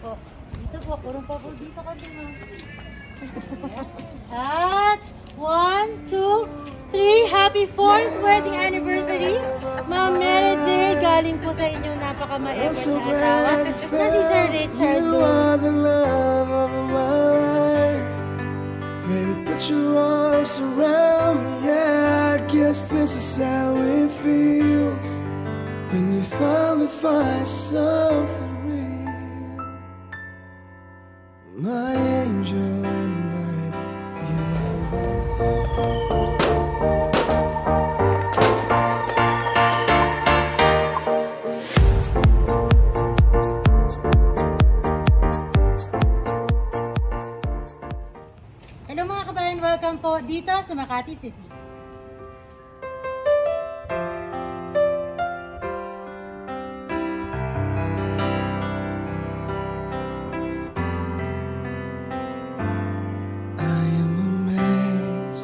po. Dito po, purong pa po dito kami, ma'am. At 1, 2, 3, happy 4th wedding anniversary. Ma'am Mary J, galing po sa inyong napaka-ma-effort na asawa na si Sir Richard Louie. You are the love of my life. Baby, put your arms around me. Yeah, I guess this is how it feels when you finally find something real. My angel in the night, you are mine. Hello mga kabayan, welcome po dito sa Makati City. I am amazed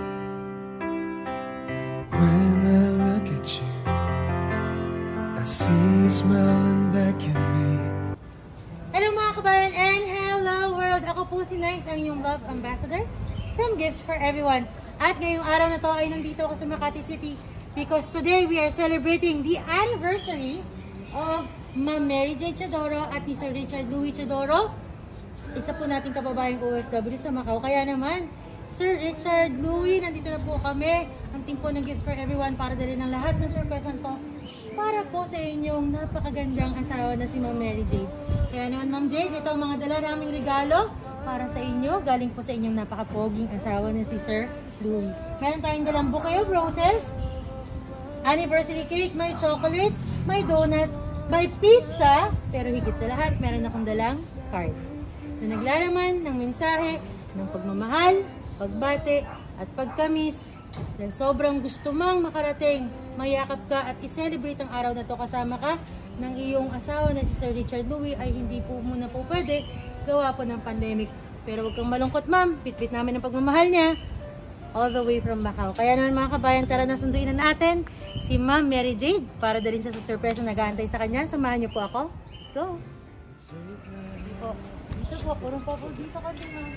when I look at you. I see you smiling back at me. Hello mga kabayan and hello world! Ako po si Nice, ang inyong love ambassador from Gifts for Everyone. At ngayong araw na to ay nandito ako sa Makati City because today we are celebrating the anniversary of Ma'am Mary J. Teodoro at ni Sir Richard Louie Teodoro. Isa po nating kababayang OFW sa Macau. Kaya naman, Sir Richard Louie, nandito na po kami. Ang team po ng Gifts for Everyone para dali ng lahat ng surprise to para po sa inyong napakagandang asawa na si Ma'am Mary J. Kaya naman Ma'am J, dito ang mga dala naming regalo para sa inyo. Galing po sa inyong napakapoging asawa na si Sir Louie. Meron tayong dalang bouquet of roses, anniversary cake, may chocolate, may donuts, may pizza, pero higit sa lahat, meron akong dalang card na naglalaman ng mensahe ng pagmamahal, pagbate, at pagkamis. Dahil sobrang gusto mang makarating, mayakap ka at i-celebrate ang araw na to kasama ka ng iyong asawa na si Sir Richard Louie ay hindi po muna po pwede gawa po ng pandemic. Pero huwag kang malungkot ma'am, pitpit namin ang pagmamahal niya all the way from Macau. Kaya naman mga kabayan, tara na sunduin na natin si Ma'am Mary Jade para dalhin siya sa surprise na nag-aantay sa kanya. Samahan niyo po ako. Let's go! Po. Dito po, purong pa po dito kami ma'am.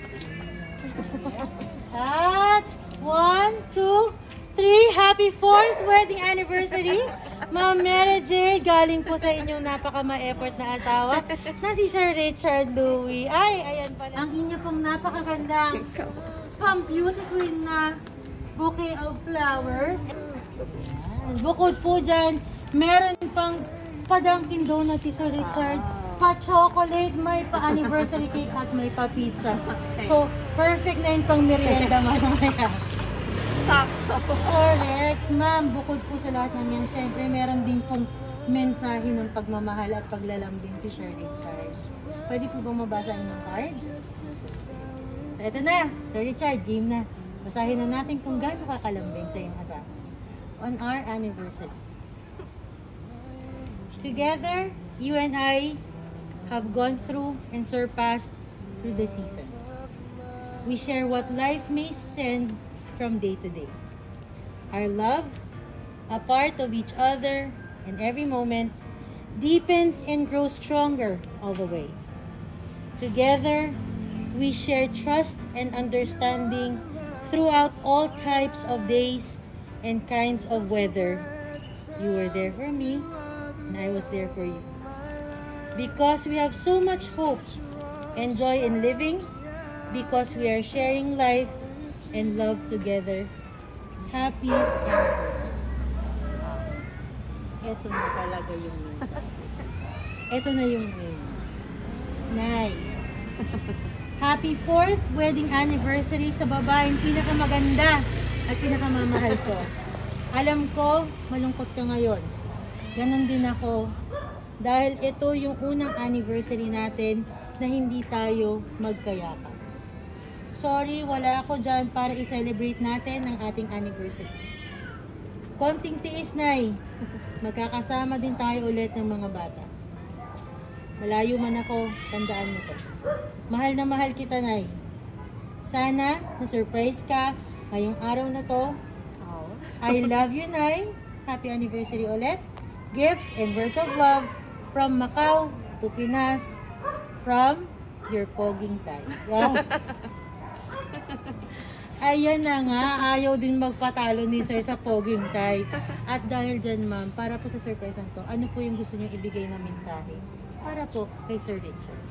At 1, 2, 3, happy 4th wedding anniversary. Ma'am Mary J, galing po sa inyong napaka-ma-effort na asawa na si Sir Richard Louie. Ay, ayan pala. Ang inyo pong napakagandang beauty queen na bouquet of flowers. Ayan. Bukod po dyan, meron pang pa-Dunkin Donut si Sir Richard, pa-chocolate, may pa-anniversary cake at may pa-pizza. So, perfect na yun pang merienda mamaya. Sakto. Correct. Ma'am, bukod po sa lahat ng yan, syempre meron din pong mensahe ng pagmamahal at paglalambing si Sir Richard. Pwede po bang mabasa inyong card? Ito na, Sir Richard, game na. Basahin na natin kung gaano kakalambing sa iyong asawa. On our anniversary. Together, you and I have gone through and surpassed through the seasons. We share what life may send from day to day. Our love, a part of each other and every moment, deepens and grows stronger all the way. Together, we share trust and understanding throughout all types of days and kinds of weather. You were there for me, and I was there for you. Because we have so much hope and joy in living, because we are sharing life and love together. Happy anniversary. Ito na talaga yung mensahe. Ito na yung mensahe. Nay, happy 4th wedding anniversary sa babaeng pinakamaganda at pinakamamahal ko. Alam ko, malungkot ka ngayon. Ganon din ako. Dahil ito yung unang anniversary natin na hindi tayo magkayakap. Sorry, wala ako dyan para i-celebrate natin ang ating anniversary. Konting tiis, Nay. Magkakasama din tayo ulit ng mga bata. Malayo man ako, tandaan mo to. Mahal na mahal kita, Nay. Sana na-surprise ka ngayong araw na to. I love you, Nay. Happy anniversary ulit. Gifts and words of love from Macau to Pinas from your poging tie. Wow. Ayan na nga, ayaw din magpatalo ni Sir sa poging tie. At dahil dyan, ma'am, para po sa surprise to, ano po yung gusto niyo ibigay na mensahe para po kay Sir Richard?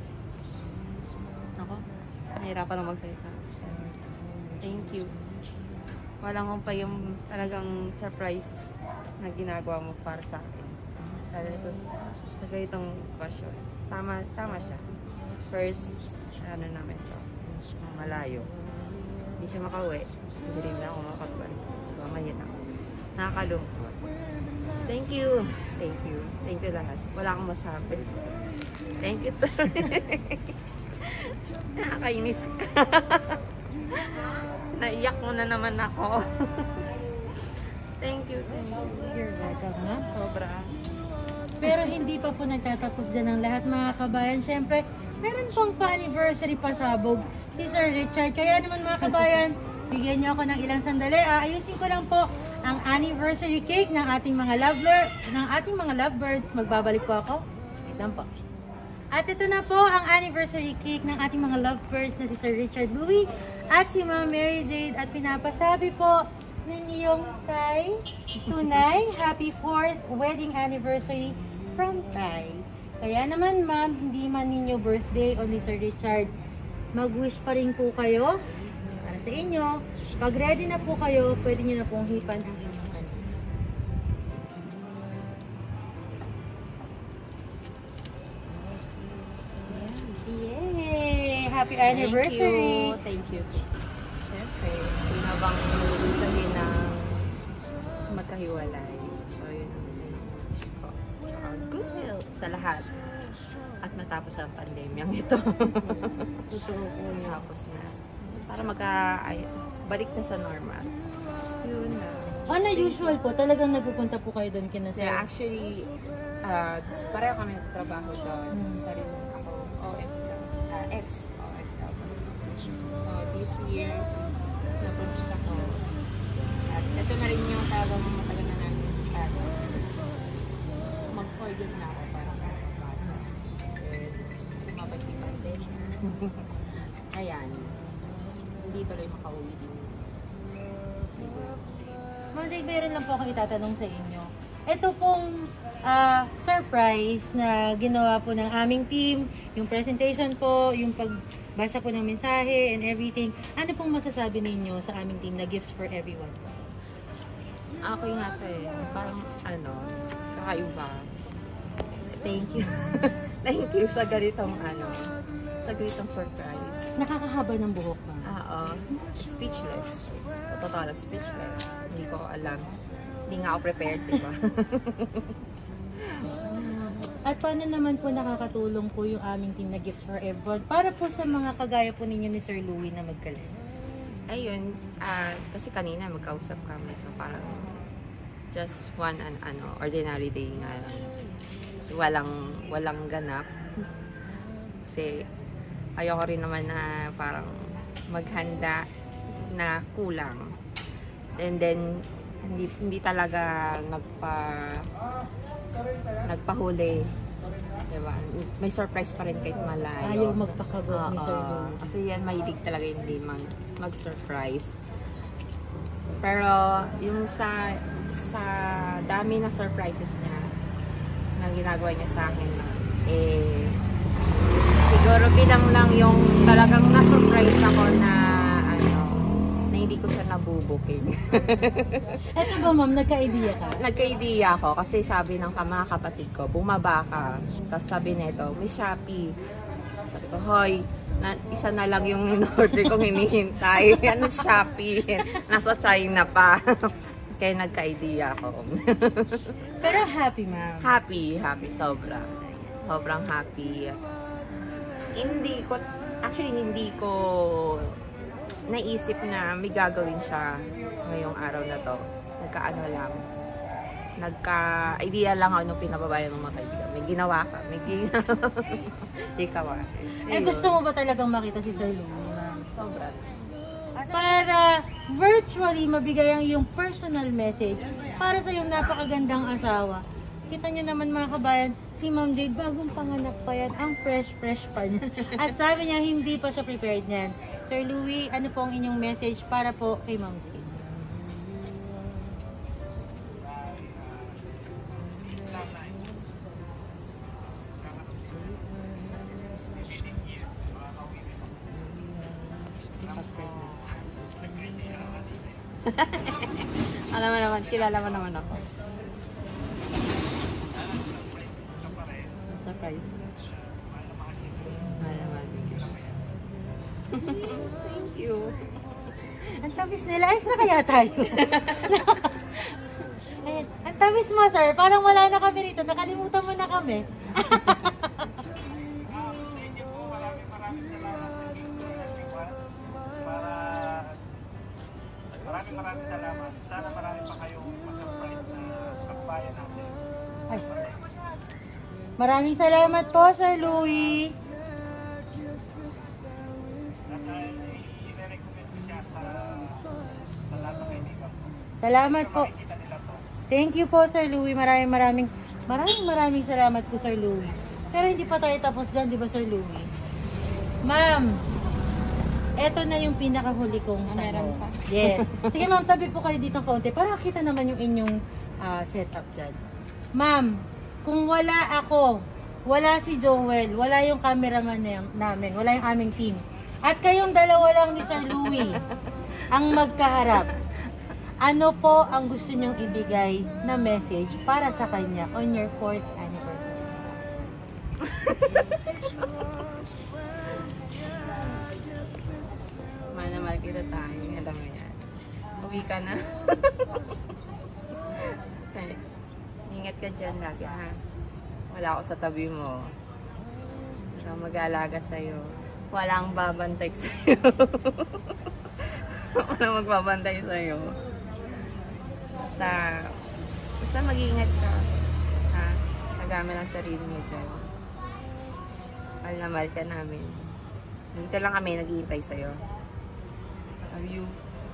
Ako, nahirapan lang magsalita. Thank you. Walang pa yung talagang surprise na ginagawa mo para sa akin. Lalo sa ganitong okasyon. Tama siya. First, namin to, malayo. Hindi siya makauwi. Hindi rin na ako makapagpalik. So, mahina. Nakakalungkot. Thank you. Thank you. Thank you lahat. Wala akong masabi. Thank you. Nakakainis ka. Naiyak mo na naman ako. Thank you. Thank you. You're welcome, ma'am. Sobra. Pero hindi pa po nagtatapos dyan ang lahat, mga kabayan. Siyempre, meron pang pa-anniversary pasabog si Sir Richard. Kaya naman, mga kabayan, bigyan niyo ako ng ilang sandali. Ayusin ko lang po ang anniversary cake ng ating mga lovebirds. Magbabalik po ako. Wait lang po. At ito na po ang anniversary cake ng ating mga lovebirds na si Sir Richard Louie at si Ma'am Mary Jade. At pinapasabi po ng iyong Tay, tunay, happy 4th wedding anniversary from Tay. Kaya naman, ma'am, hindi man ninyo birthday o ni Sir Richard, mag-wish pa rin po kayo para sa inyo. Pag ready na po kayo, pwede nyo na pong hipan ang inyong hand. Yay! Happy anniversary! Thank you. Siyempre, sino bang gustuhin na magkahiwalay? So, yun ang wish ko. Good health sa lahat. At matapos ang pandemyang ito. Totoo po yun. Tapos na. Para balik na sa normal. Yun na. On a usual po, talagang nagpupunta po kayo doon kina Sir? Yeah, actually, pareho kami nagtatrabaho doon. Sarili ako, ex-OFW. So, this year, napunta ako. At ito na rin yung talagang matagal na namin. Mag-forget na ako para sa bata. And sumabay si pandemic. Ayan. Hindi tuloy makauwi din. Ma'am Jade, meron lang po akong itatanong sa inyo. Ito pong surprise na ginawa po ng aming team, yung presentation po, yung pagbasa po ng mensahe and everything. Ano pong masasabi ninyo sa aming team na Gifts for Everyone? Ako yung parang kakaiba. Thank you. Thank you sa ganitong surprise. Nakakahaba ng buhok, ma'am. Speechless. Totoo lang, speechless. Hindi ko alam. Hindi nga ako prepared, diba? At paano naman po nakakatulong po yung aming team na Gifts for Everyone para po sa mga kagaya po ninyo ni Sir Louie na magkalit? Ayun, kasi kanina magkausap kami. So parang just one ordinary day nga lang. So walang ganap. Kasi ayoko rin naman na parang maghanda na kulang. And then hindi talaga nagpahuli. Diba? May surprise pa rin kahit malayo. Ayaw magpakabog ni Sir Louie. Kasi yan, mahilig talaga hindi mag-surprise. Pero yung sa dami na surprises niya na ginagawa niya sa akin, siguro bilang lang yung talagang na-surprise ako na hindi ko siya nabubuking. Eto ba, ma'am, nagka-idea ka? Nagka-idea ako kasi sabi ng mga kapatid ko, bumaba ka. Tapos sabi nito, may Shopee. Sabi ko, hoy, isa na lang yung in-order kong hinihintay. Ano Shopee? Nasa China pa. Kaya nagka-idea ako. Pero happy, ma'am. Happy, sobra. Sobrang happy. Hindi ko naisip na may gagawin siya ngayong araw na to. Nagka-idea lang ako nung pinababayan ng mga kaibigan. May ginawa ka. Ikaw gusto mo ba talagang makita si Sir Louie, ma'am? Sobra. Para virtually mabigay ang iyong personal message para sa iyong napakagandang asawa. Kita nyo naman, mga kabayan, Si Ma'am Jade, bagong panganak pa yan. Ang fresh pa niya. At sabi niya, hindi pa siya prepared niyan. Sir Louie, ano po ang inyong message para po kay Ma'am Jade? Alam mo naman, kilala mo naman ako. Surprise. Thank you. Ang tamis nila. Ayos na kaya tayo? Ayan. Ang tamis mo, sir. Parang wala na kami rito. Nakalimutan mo na kami. Maraming salamat. Sana marami pa kayong ma-surprise na kabayan natin. Ay. Maraming salamat po, Sir Louie. Salamat po. Thank you po, Sir Louie. Maraming salamat po, Sir Louie. Pero hindi pa tayo tapos dyan, di ba, Sir Louie? Ma'am, eto na yung pinakahuli kong tanong. Yes. Sige, ma'am, tabi po kayo dito konti para kita naman yung inyong setup dyan. Ma'am, kung wala ako, wala si Joel, wala yung cameraman namin, wala yung aming team, at kayong dalawa lang ni Sir Louie ang magkaharap, ano po ang gusto nyong ibigay na message para sa kanya on your 4th anniversary? Mahal kita tayo. Alam mo yan. Uwi ka na. Ingat ka dyan lagi, ha? Wala ako sa tabi mo. Siya mag-aalaga sa'yo. Walang babantay sa'yo. Walang magbabantay sa'yo. Basta mag-iingat ka. Ha? Nagamit ang sarili mo dyan. Mahal na mahal ka namin. Dito lang kami nag-iintay sa'yo. Love you.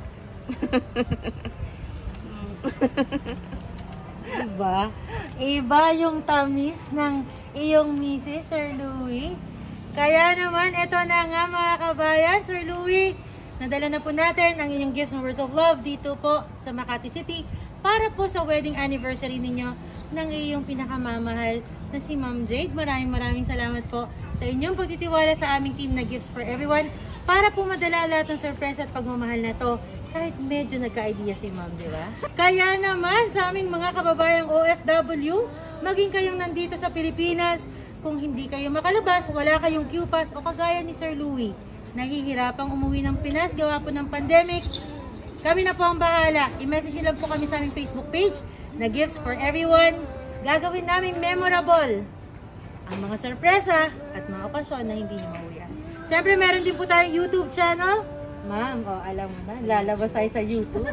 Diba? Iba yung tamis ng iyong misis, Sir Louie. Kaya naman, eto na nga mga kabayan, Sir Louie, nadala na po natin ang inyong gifts and words of love dito po sa Makati City para po sa wedding anniversary ninyo ng iyong pinakamamahal na si Ma'am Jade. Maraming salamat po sa inyong pagtitiwala sa aming team na Gifts for Everyone para po madala lahat ng surprise at pagmamahal na to kahit medyo nagka-idea si Ma'am, di ba? Kaya naman sa aming mga kababayang OFW, maging kayong nandito sa Pilipinas, kung hindi kayo makalabas, wala kayong Q-Pass o kagaya ni Sir Louie, nahihirapang umuwi ng Pinas gawa po ng pandemic, kami na po ang bahala. I-message nyo lang po kami sa aming Facebook page na Gifts for Everyone. Gagawin namin memorable ang mga sorpresa at mga okasyon na hindi nyo mauwian. Siyempre, meron din po tayong YouTube channel. Ma'am, alam mo na, lalabas tayo sa YouTube.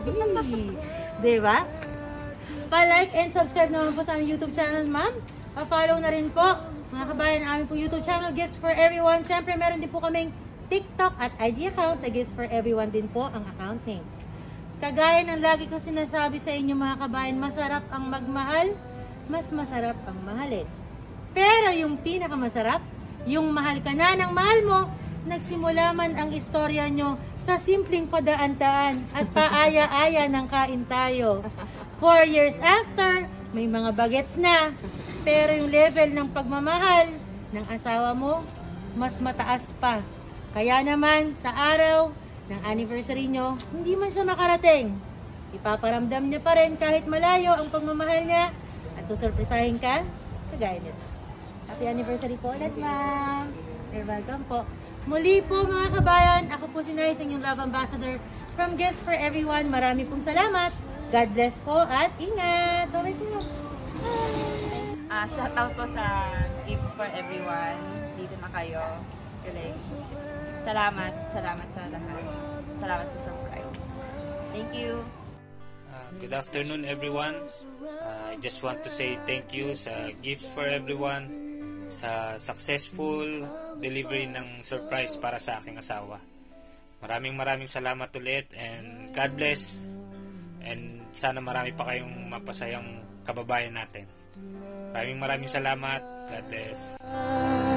Diba? Pa-like and subscribe naman po sa aming YouTube channel, ma'am. Pa-follow na rin po, mga kabayan, ang aming po YouTube channel, Gifts for Everyone. Siyempre, meron din po kaming TikTok at IG account na Gifts for Everyone din po ang account names. Kagaya ng lagi ko sinasabi sa inyo, mga kabayan, masarap ang magmahal, mas masarap ang mahalin. Pero yung pinakamasarap, yung mahal ka na ng mahal mo, nagsimula man ang istorya nyo sa simpleng padaan-daan at paaya-aya ng kain tayo. 4 years after, may mga bagets na. Pero yung level ng pagmamahal ng asawa mo, mas mataas pa. Kaya naman, sa araw ng anniversary nyo, hindi man siya makarating. Ipaparamdam niya pa rin kahit malayo ang pagmamahal niya at susurpresahin ka, kagaya nito. Happy anniversary po ulit, ma'am. You're welcome po. Muli po mga kabayan, ako po si Nice, ang inyong Love Ambassador from Gifts for Everyone. Marami pong salamat. God bless po at ingat. Bye-bye po. Shoutout po sa Gifts for Everyone. Dito na kayo. Galing. Salamat sa lahat. Salamat sa surprise. Thank you. Good afternoon, everyone. I just want to say thank you sa Gifts for Everyone sa successful delivery ng surprise para sa aking asawa. Maraming salamat ulit and God bless, and sana marami pa kayong mapasayang kababayan natin. Maraming salamat. God bless.